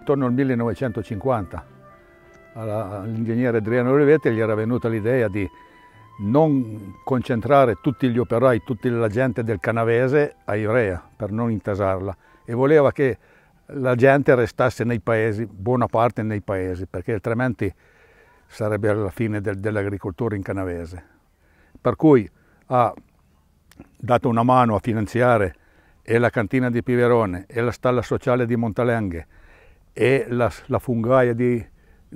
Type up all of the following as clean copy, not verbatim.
intorno al 1950 all'ingegnere Adriano Olivetti gli era venuta l'idea di non concentrare tutti gli operai, tutta la gente del Canavese a Ivrea per non intasarla, e voleva che la gente restasse nei paesi, buona parte nei paesi, perché altrimenti sarebbe la fine dell'agricoltura in Canavese. Per cui ha dato una mano a finanziare e la cantina di Piverone e la stalla sociale di Montalenghe e la fungaia di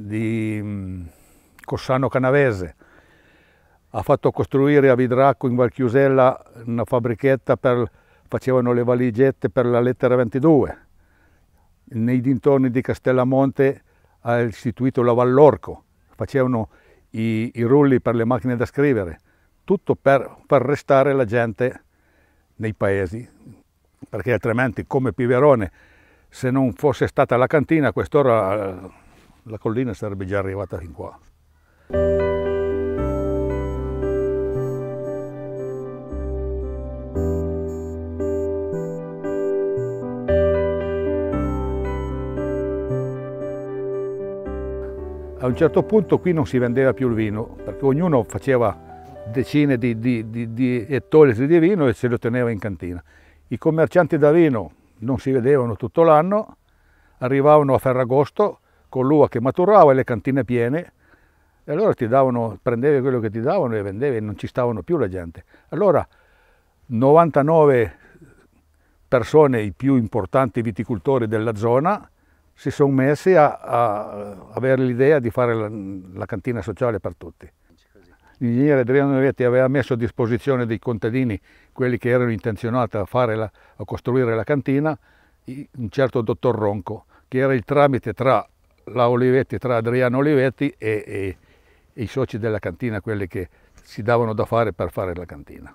Cossano Canavese. Ha fatto costruire a Vidracco in Valchiusella una fabbrichetta facevano le valigette per la lettera 22. Nei dintorni di Castellamonte ha istituito la Vallorco, facevano i rulli per le macchine da scrivere, tutto per far restare la gente nei paesi, perché altrimenti, come Piverone, se non fosse stata la cantina, a quest'ora la collina sarebbe già arrivata fin qua. A un certo punto qui non si vendeva più il vino, perché ognuno faceva decine di ettolitri di vino e se lo teneva in cantina. I commercianti da vino non si vedevano tutto l'anno, arrivavano a Ferragosto con l'uva che maturava e le cantine piene, e allora prendevi quello che ti davano e vendevi, e non ci stavano più la gente. Allora 99 persone, i più importanti viticoltori della zona, si sono messi a avere l'idea di fare la cantina sociale per tutti. L'ingegnere Adriano Olivetti aveva messo a disposizione dei contadini, quelli che erano intenzionati a costruire la cantina, un certo dottor Ronco, che era il tramite tra Adriano Olivetti e i soci della cantina, quelli che si davano da fare per fare la cantina.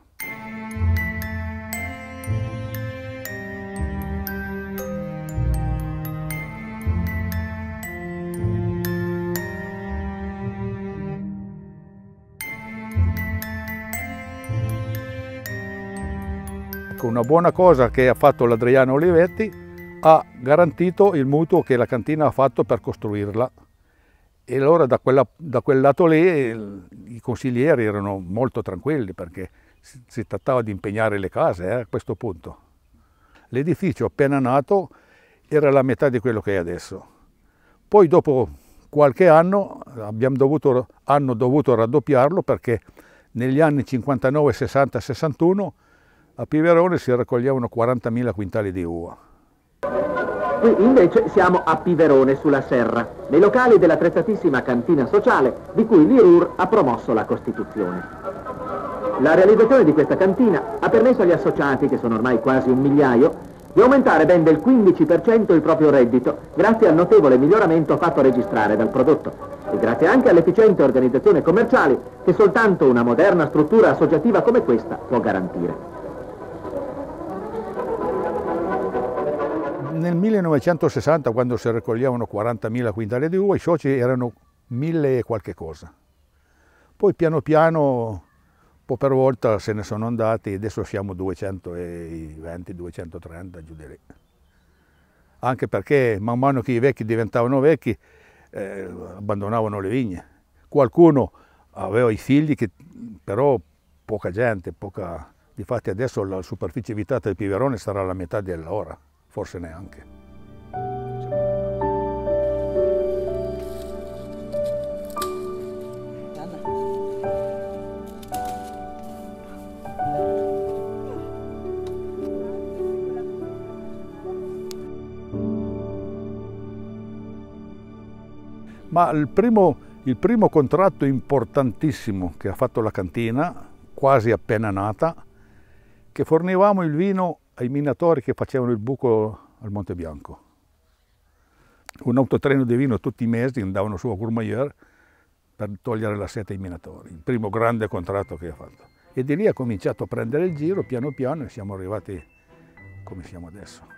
Una buona cosa che ha fatto l'Adriano Olivetti, ha garantito il mutuo che la cantina ha fatto per costruirla, e allora da quel lato lì i consiglieri erano molto tranquilli, perché si trattava di impegnare le case a questo punto. L'edificio appena nato era la metà di quello che è adesso. Poi dopo qualche anno hanno dovuto raddoppiarlo, perché negli anni 59, 60, 61 a Piverone si raccoglievano 40.000 quintali di uva. Qui invece siamo a Piverone sulla Serra, nei locali dell'attrezzatissima cantina sociale di cui l'IRUR ha promosso la costituzione. La realizzazione di questa cantina ha permesso agli associati, che sono ormai quasi 1 migliaio, di aumentare ben del 15% il proprio reddito, grazie al notevole miglioramento fatto registrare dal prodotto, e grazie anche all'efficiente organizzazione commerciale che soltanto una moderna struttura associativa come questa può garantire. Nel 1960, quando si raccoglievano 40.000 quintali di uva, i soci erano 1.000 e qualche cosa. Poi piano piano, un po' per volta, se ne sono andati, e adesso siamo 220, 230, giù di lì. Anche perché man mano che i vecchi diventavano vecchi, abbandonavano le vigne. Qualcuno aveva i figli, però poca gente, Difatti adesso la superficie abitata di Piverone sarà la metà dell'ora. Forse neanche. Ma il primo contratto importantissimo che ha fatto la cantina, quasi appena nata, che fornivamo il vino ai minatori che facevano il buco al Monte Bianco. Un autotreno di vino tutti i mesi andavano su a Courmayeur per togliere la sete ai minatori. Il primo grande contratto che ha fatto. E di lì ha cominciato a prendere il giro piano piano e siamo arrivati come siamo adesso.